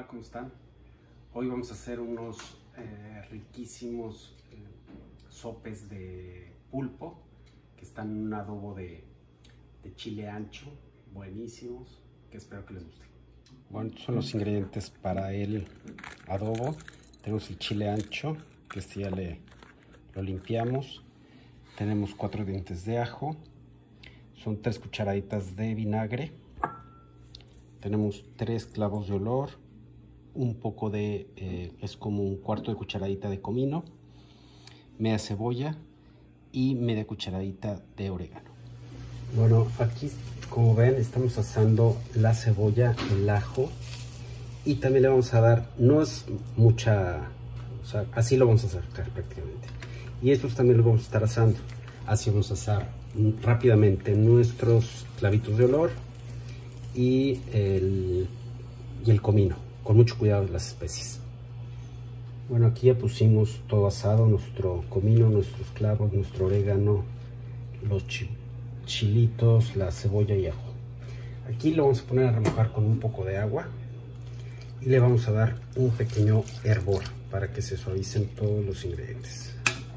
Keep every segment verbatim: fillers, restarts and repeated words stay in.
Hola, ¿cómo están? Hoy vamos a hacer unos eh, riquísimos eh, sopes de pulpo que están en un adobo de, de chile ancho, buenísimos, que espero que les guste. Bueno, estos son los ingredientes para el adobo. Tenemos el chile ancho, que este ya le, lo limpiamos. Tenemos cuatro dientes de ajo. Son tres cucharaditas de vinagre. Tenemos tres clavos de olor, un poco de, eh, es como un cuarto de cucharadita de comino, media cebolla y media cucharadita de orégano. Bueno, aquí como ven estamos asando la cebolla, el ajo y también le vamos a dar, no es mucha, o sea, así lo vamos a sacar prácticamente. Y estos también los vamos a estar asando, así vamos a asar rápidamente nuestros clavitos de olor y el, y el comino, con mucho cuidado de las especies. Bueno, aquí ya pusimos todo asado, nuestro comino, nuestros clavos, nuestro orégano, los chi chilitos, la cebolla y ajo. Aquí lo vamos a poner a remojar con un poco de agua y le vamos a dar un pequeño hervor para que se suavicen todos los ingredientes.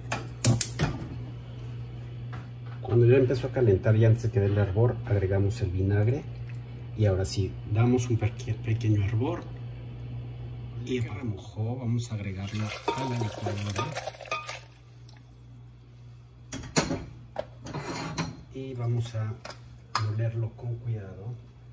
Cuando ya empezó a calentar y antes de que dé el hervor, agregamos el vinagre. Y ahora sí, damos un pequeño hervor y que remojó, vamos a agregarlo a la licuadora y vamos a molerlo con cuidado.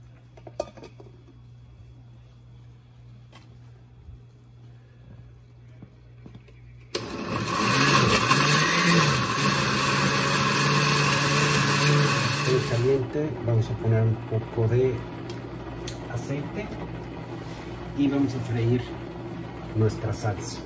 En caliente vamos a poner un poco de aceite y vamos a freír nuestra salsa.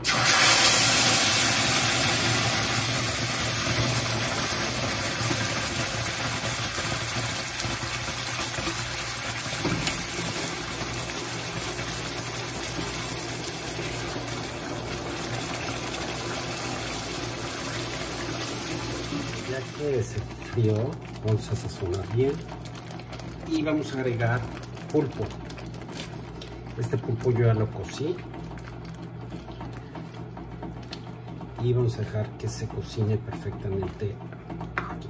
Ya que se frió, vamos a sazonar bien y vamos a agregar pulpo. Este pulpo yo ya lo cocí y vamos a dejar que se cocine perfectamente aquí.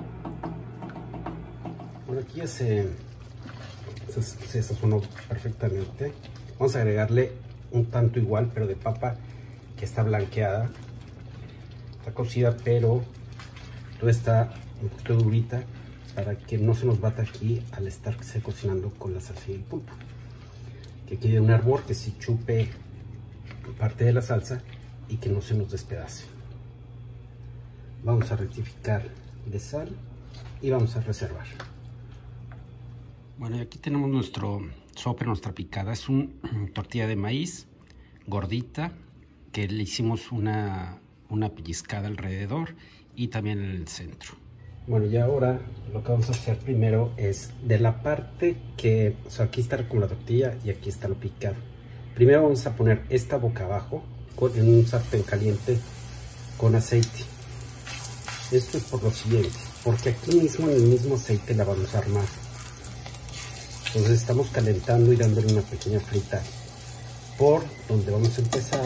Por aquí ya se, se, se sazonó perfectamente. Vamos a agregarle un tanto igual, pero de papa que está blanqueada. Está cocida, pero toda está un poquito durita para que no se nos bata aquí al estarse cocinando con la salsa y el pulpo. Que quede un hervor que sí chupe parte de la salsa y que no se nos despedace. Vamos a rectificar de sal y vamos a reservar. Bueno, y aquí tenemos nuestro sope, nuestra picada. Es una tortilla de maíz gordita que le hicimos una, una pellizcada alrededor y también en el centro. Bueno, y ahora lo que vamos a hacer primero es de la parte que, o sea, aquí está como la tortilla y aquí está lo picado. Primero vamos a poner esta boca abajo con, en un sartén caliente con aceite. Esto es por lo siguiente, porque aquí mismo en el mismo aceite la vamos a armar. Entonces estamos calentando y dándole una pequeña frita por donde vamos a empezar.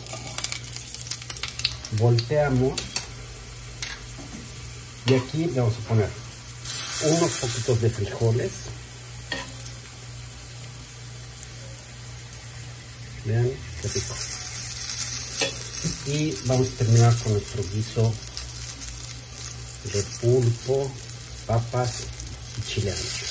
Volteamos. Y aquí le vamos a poner unos poquitos de frijoles. Vean qué rico. Y vamos a terminar con nuestro guiso de pulpo, papas y chile ancho.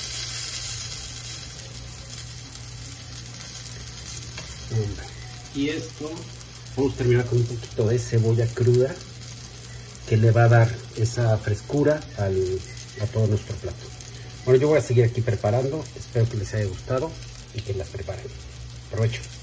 Y esto vamos a terminar con un poquito de cebolla cruda, que le va a dar esa frescura al, a todo nuestro plato. Bueno, yo voy a seguir aquí preparando. Espero que les haya gustado y que las preparen. Provecho.